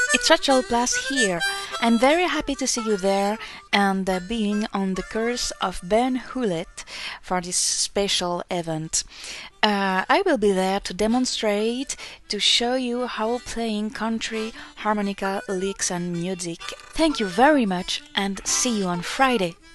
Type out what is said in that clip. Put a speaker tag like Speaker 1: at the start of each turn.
Speaker 1: It's Rachelle Plas here. I'm very happy to see you there and being on the course of Ben Hewlett for this special event. I will be there to demonstrate, to show you how playing country, harmonica, licks and music. Thank you very much and see you on Friday.